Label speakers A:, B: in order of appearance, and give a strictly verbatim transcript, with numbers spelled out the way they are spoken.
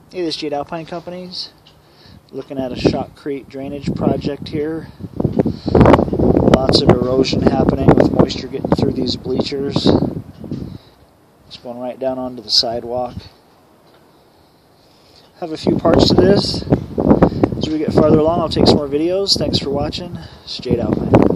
A: Hey, this is Jade Alpine Companies. Looking at a shotcrete drainage project here. Lots of erosion happening with moisture getting through these bleachers. It's going right down onto the sidewalk. Have a few parts to this. As we get farther along, I'll take some more videos. Thanks for watching. It's Jade Alpine.